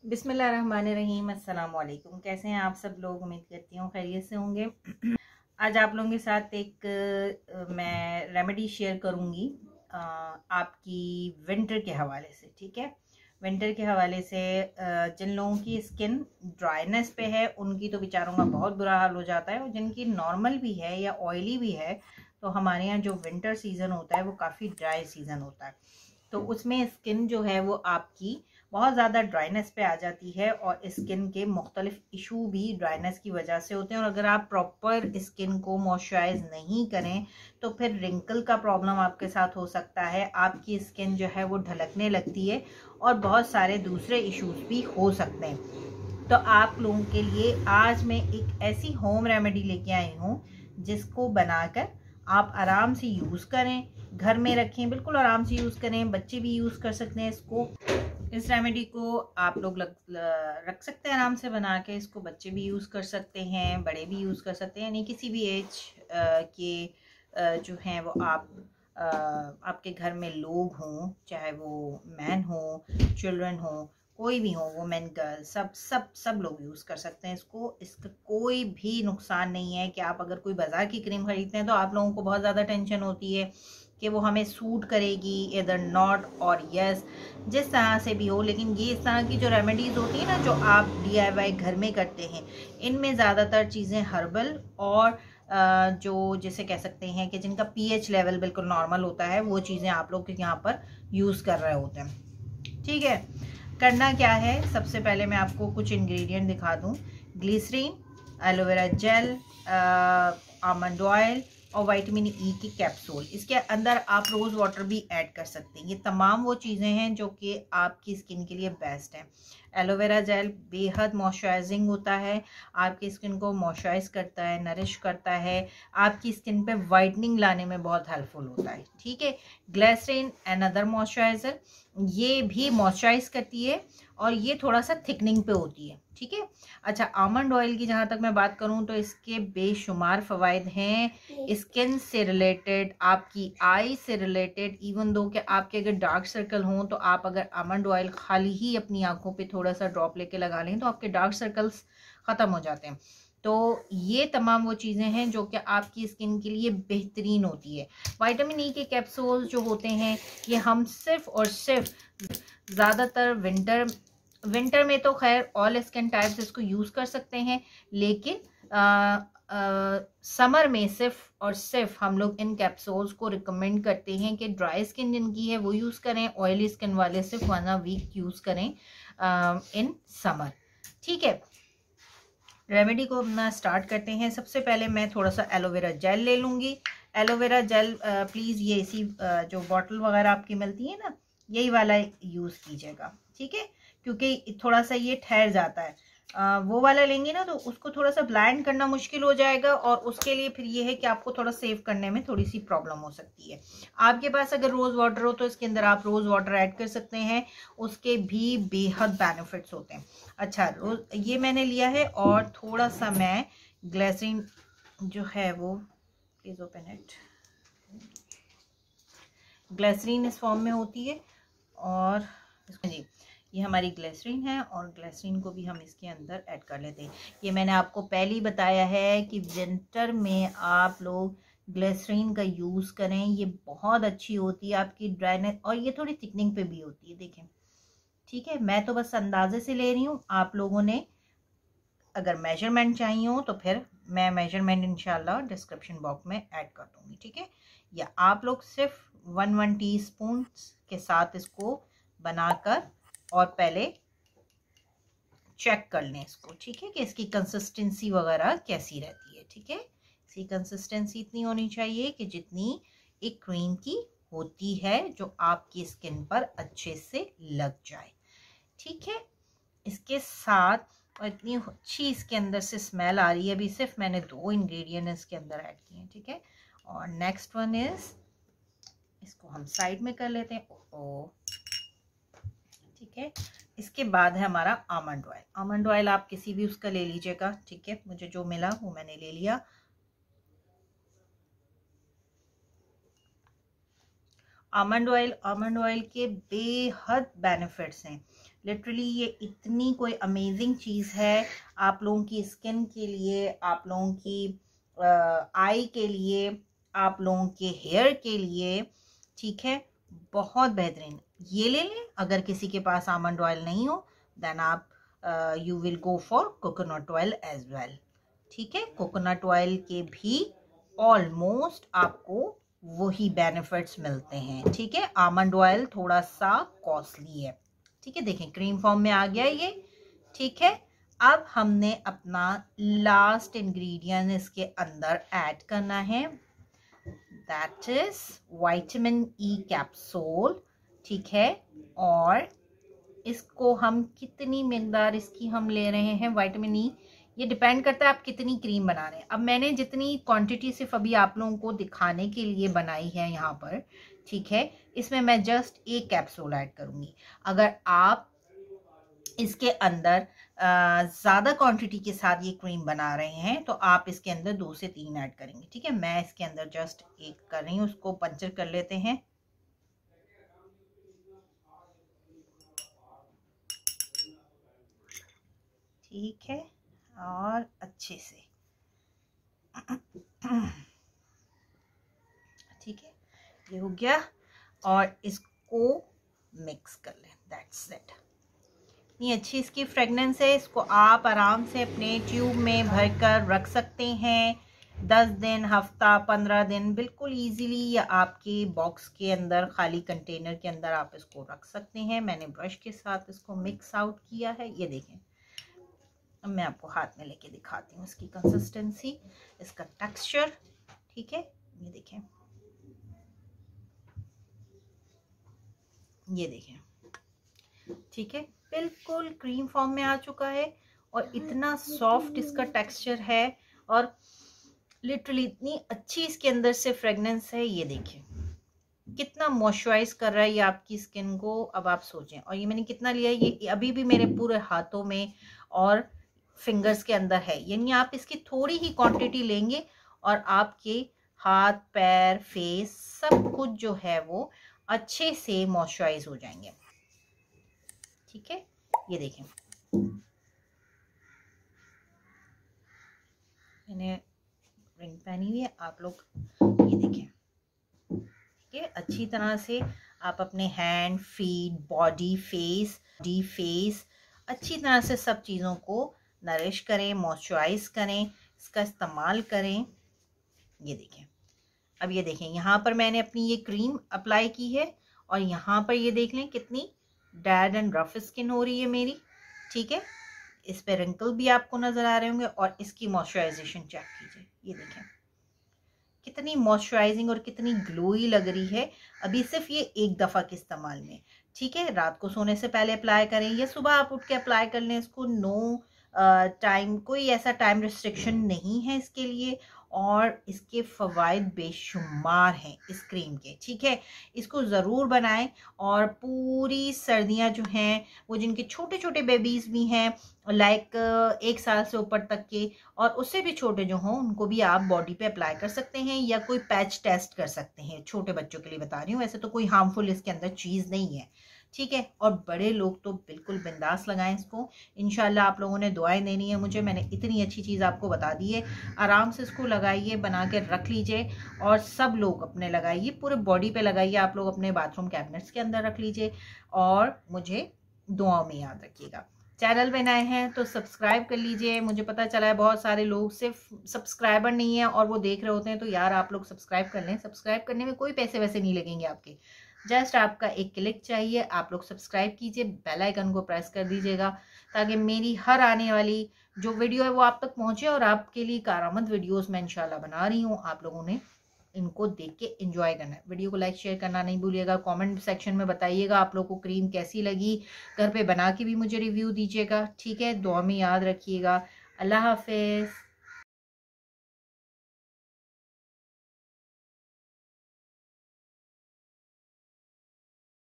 बिस्मिल्लाहिर्रहमानिर्रहीम। अस्सलाम वालेकुम। कैसे हैं आप सब लोग? उम्मीद करती हूँ खैरियत से होंगे। आज आप लोगों के साथ एक मैं रेमेडी शेयर करूँगी आपकी विंटर के हवाले से। ठीक है, विंटर के हवाले से जिन लोगों की स्किन ड्राइनेस पे है उनकी तो बेचारों का बहुत बुरा हाल हो जाता है, और जिनकी नॉर्मल भी है या ऑयली भी है, तो हमारे यहाँ जो विंटर सीज़न होता है वो काफ़ी ड्राई सीज़न होता है। तो उसमें स्किन जो है वो आपकी बहुत ज़्यादा ड्राइनेस पे आ जाती है, और स्किन के मुख्तलिफ इशू भी ड्राइनेस की वजह से होते हैं। और अगर आप प्रॉपर स्किन को मॉइस्चराइज नहीं करें तो फिर रिंकल का प्रॉब्लम आपके साथ हो सकता है, आपकी स्किन जो है वो ढलकने लगती है, और बहुत सारे दूसरे इश्यूज भी हो सकते हैं। तो आप लोगों के लिए आज मैं एक ऐसी होम रेमेडी लेके आई हूँ जिसको बनाकर आप आराम से यूज़ करें, घर में रखें, बिल्कुल आराम से यूज़ करें। बच्चे भी यूज़ कर सकते हैं इसको। इस रेमेडी को आप लोग रख सकते हैं आराम से बना के। इसको बच्चे भी यूज़ कर सकते हैं, बड़े भी यूज़ कर सकते हैं, यानी किसी भी एज के जो हैं वो आपके घर में लोग हों, चाहे वो मैन हो, चिल्ड्रन हो, कोई भी हो, वुमेन, गर्ल, सब सब सब लोग यूज़ कर सकते हैं इसको। इसका कोई भी नुकसान नहीं है कि आप अगर कोई बाज़ार की क्रीम खरीदते हैं तो आप लोगों को बहुत ज़्यादा टेंशन होती है कि वो हमें सूट करेगी, इधर नॉट और यस, जिस तरह से भी हो। लेकिन ये इस तरह की जो रेमेडीज़ होती है ना, जो आप DIY घर में करते हैं, इनमें ज़्यादातर चीज़ें हर्बल और जो जिसे कह सकते हैं कि जिनका pH लेवल बिल्कुल नॉर्मल होता है, वो चीज़ें आप लोग यहाँ पर यूज़ कर रहे होते हैं। ठीक है, करना क्या है, सबसे पहले मैं आपको कुछ इंग्रेडिएंट दिखा दूँ। Glycerine, aloe vera gel, almond oil और विटामिन ई की कैप्सूल। इसके अंदर आप रोज़ वाटर भी ऐड कर सकते हैं। ये तमाम वो चीज़ें हैं जो कि आपकी स्किन के लिए बेस्ट हैं। एलोवेरा जेल बेहद मॉइस्चराइजिंग होता है, आपकी स्किन को मॉइस्चराइज करता है, नरिश करता है, आपकी स्किन पे वाइटनिंग लाने में बहुत हेल्पफुल होता है। ठीक है, ग्लिसरीन अनदर मॉइस्चराइजर, ये भी मॉइस्चराइज करती है और ये थोड़ा सा थिकनिंग पे होती है। ठीक है, अच्छा, आमंड ऑयल की जहाँ तक मैं बात करूँ तो इसके बेशुमार फ़वाइद हैं स्किन से रिलेटेड, आपकी आई से रिलेटेड। इवन दो कि आपके अगर डार्क सर्कल हों तो आप अगर आमंड ऑयल खाली ही अपनी आंखों पे थोड़ा सा ड्रॉप लेके लगा लें तो आपके डार्क सर्कल्स ख़त्म हो जाते हैं। तो ये तमाम वो चीज़ें हैं जो कि आपकी स्किन के लिए बेहतरीन होती है। विटामिन ई के कैप्सूल जो होते हैं ये हम सिर्फ और सिर्फ ज़्यादातर विंटर में तो खैर ऑल स्किन टाइप्स इसको यूज़ कर सकते हैं, लेकिन समर में सिर्फ और सिर्फ हम लोग इन कैप्सूल्स को रिकमेंड करते हैं कि ड्राई स्किन जिनकी है वो यूज़ करें, ऑयली स्किन वाले सिर्फ 1 वीक यूज़ करें इन समर। ठीक है, रेमेडी को अपना स्टार्ट करते हैं। सबसे पहले मैं थोड़ा सा एलोवेरा जेल ले लूँगी। एलोवेरा जेल प्लीज़ ये इसी जो बॉटल वगैरह आपकी मिलती है ना, यही वाला यूज़ कीजिएगा। ठीक है, क्योंकि थोड़ा सा ये ठहर जाता है। वो वाला लेंगे ना तो उसको थोड़ा सा ब्लेंड करना मुश्किल हो जाएगा, और उसके लिए फिर ये है कि आपको थोड़ा सेव करने में थोड़ी सी प्रॉब्लम हो सकती है। आपके पास अगर रोज़ वाटर हो तो इसके अंदर आप रोज़ वाटर ऐड कर सकते हैं, उसके भी बेहद बेनिफिट्स होते हैं। अच्छा, रोज़ ये मैंने लिया है, और थोड़ा सा मैं ग्लिसरीन जो है वो, प्लीज़ ओपन इट, ग्लिसरीन इस फॉर्म में होती है, और जी ये हमारी ग्लिसरीन है, और ग्लिसरीन को भी हम इसके अंदर ऐड कर लेते हैं। ये मैंने आपको पहले ही बताया है कि विंटर में आप लोग ग्लिसरीन का यूज़ करें, ये बहुत अच्छी होती है आपकी ड्राइनेस, और ये थोड़ी थिकनिंग पे भी होती है, देखें। ठीक है, मैं तो बस अंदाजे से ले रही हूँ, आप लोगों ने अगर मेजरमेंट चाहिए हो तो फिर मैं मेजरमेंट इंशाल्लाह डिस्क्रिप्शन बॉक्स में ऐड कर दूँगी। ठीक है, या आप लोग सिर्फ 1 टीस्पून के साथ इसको बनाकर और पहले चेक कर लें इसको। ठीक है, कि इसकी कंसिस्टेंसी वगैरह कैसी रहती है। ठीक है, इसकी कंसिस्टेंसी इतनी होनी चाहिए कि जितनी एक क्रीम की होती है, जो आपकी स्किन पर अच्छे से लग जाए। ठीक है, इसके साथ और इतनी अच्छी इसके अंदर से स्मेल आ रही है। अभी सिर्फ मैंने 2 इंग्रेडिएंट इसके अंदर ऐड किए हैं। ठीक है, और नेक्स्ट वन इज, इसको हम साइड में कर लेते हैं। ओ ठीक है, इसके बाद है हमारा आमंड ऑयल। आमंड ऑयल आप किसी भी उसका ले लीजिएगा। ठीक है, मुझे जो मिला वो मैंने ले लिया। आमंड ऑयल के बेहद बेनिफिट्स हैं। लिटरली ये इतनी कोई अमेजिंग चीज़ है आप लोगों की स्किन के लिए, आप लोगों की आई के लिए, आप लोगों के हेयर के लिए, ठीक है, बहुत बेहतरीन। ये ले लें। अगर किसी के पास आमंड ऑयल नहीं हो देन आप you will go for coconut oil as well, ठीक है। कोकोनट ऑयल के भी ऑलमोस्ट आपको वही बेनिफिट्स मिलते हैं, ठीक है। आमंड ऑयल थोड़ा सा कॉस्टली है, ठीक है। देखें क्रीम फॉर्म में आ गया ये, ठीक है। अब हमने अपना लास्ट इंग्रेडिएंट इसके अंदर ऐड करना है, that is vitamin E capsule, ठीक है। और इसको हम कितनी मिकदार इसकी हम ले रहे हैं विटामिन ई, ये डिपेंड करता है आप कितनी क्रीम बना रहे हैं। अब मैंने जितनी क्वांटिटी सिर्फ अभी आप लोगों को दिखाने के लिए बनाई है यहाँ पर, ठीक है, इसमें मैं जस्ट एक कैप्सूल ऐड करूँगी। अगर आप इसके अंदर ज़्यादा क्वांटिटी के साथ ये क्रीम बना रहे हैं तो आप इसके अंदर 2 से 3 ऐड करेंगे, ठीक है। मैं इसके अंदर जस्ट एक कर रही हूँ, उसको पंचर कर लेते हैं। ठीक है, और अच्छे से ठीक है, ये हो गया। और इसको मिक्स कर लें, दैट्स इट। इतनी अच्छी इसकी फ्रेगनेंस है, इसको आप आराम से अपने ट्यूब में भरकर रख सकते हैं 10 दिन, हफ्ता, 15 दिन, बिल्कुल इजीली। या आपके बॉक्स के अंदर, खाली कंटेनर के अंदर आप इसको रख सकते हैं। मैंने ब्रश के साथ इसको मिक्स आउट किया है, ये देखें। अब मैं आपको हाथ में लेके दिखाती हूँ इसकी कंसिस्टेंसी, इसका टेक्सचर, ठीक है। ये देखें, ये देखें, ठीक है, बिल्कुल क्रीम फॉर्म में आ चुका है और इतना सॉफ्ट इसका टेक्सचर है और लिटरली इतनी अच्छी इसके अंदर से फ्रेगनेंस है। ये देखिए कितना मॉइस्चराइज कर रहा है ये आपकी स्किन को। अब आप सोचें, और ये मैंने कितना लिया है, ये अभी भी मेरे पूरे हाथों में और फिंगर्स के अंदर है। यानी आप इसकी थोड़ी ही क्वांटिटी लेंगे और आपके हाथ, पैर, फेस सब कुछ जो है वो अच्छे से मॉइस्चराइज हो जाएंगे, ठीक है। ये देखें, मैंने रिंग पहनी हुई है, आप लोग ये देखें, ठीक है। अच्छी तरह से आप अपने हैंड, फीट, बॉडी, फेस अच्छी तरह से सब चीज़ों को नरिश करें, मॉइस्चराइज करें, इसका इस्तेमाल करें। ये देखें, अब ये देखें, यहाँ पर मैंने अपनी ये क्रीम अप्लाई की है और यहाँ पर ये देख लें कितनी डेड एंड रफ स्किन हो रही है मेरी, ठीक है। इस पे रिंकल भी आपको नजर आ रहे होंगे और इसकी मॉइस्चराइजेशन चेक कीजिए, ये देखें कितनी मॉइस्चराइजिंग और कितनी ग्लोई लग रही है। अभी सिर्फ ये एक दफ़ा के इस्तेमाल में, ठीक है। रात को सोने से पहले अप्लाई करें या सुबह आप उठ के अप्लाई कर लें इसको। नो टाइम, कोई ऐसा टाइम रिस्ट्रिक्शन नहीं है इसके लिए और इसके फ़वाइद बेशुमार हैं इस क्रीम के, ठीक है। इसको ज़रूर बनाएं और पूरी सर्दियां जो हैं वो, जिनके छोटे छोटे बेबीज़ भी हैं लाइक 1 साल से ऊपर तक के और उससे भी छोटे जो हों, उनको भी आप बॉडी पे अप्लाई कर सकते हैं या कोई पैच टेस्ट कर सकते हैं। छोटे बच्चों के लिए बता रही हूँ, वैसे तो कोई हार्मफुल इसके अंदर चीज़ नहीं है, ठीक है। और बड़े लोग तो बिल्कुल बिंदास लगाएं इसको। इंशाल्लाह आप लोगों ने दुआएं देनी है मुझे, मैंने इतनी अच्छी चीज़ आपको बता दी है। आराम से इसको लगाइए, बना के रख लीजिए और सब लोग अपने लगाइए, पूरे बॉडी पे लगाइए। आप लोग अपने बाथरूम कैबिनेट्स के अंदर रख लीजिए और मुझे दुआओं में याद रखिएगा। चैनल पे नए हैं तो सब्सक्राइब कर लीजिए। मुझे पता चला है बहुत सारे लोग सिर्फ सब्सक्राइबर नहीं है और वो देख रहे होते हैं, तो यार आप लोग सब्सक्राइब कर लें। सब्सक्राइब करने में कोई पैसे वैसे नहीं लगेंगे आपके, जस्ट आपका एक क्लिक चाहिए। आप लोग सब्सक्राइब कीजिए, बेल आइकन को प्रेस कर दीजिएगा ताकि मेरी हर आने वाली जो वीडियो है वो आप तक पहुंचे और आपके लिए कारआमद वीडियोस मैं इंशाल्लाह बना रही हूँ। आप लोगों ने इनको देख के एंजॉय करना है। वीडियो को लाइक शेयर करना नहीं भूलिएगा। कमेंट सेक्शन में बताइएगा आप लोग को क्रीम कैसी लगी, घर पे बना के भी मुझे रिव्यू दीजिएगा, ठीक है। दुआ में याद रखिएगा। अल्लाह हाफिज़।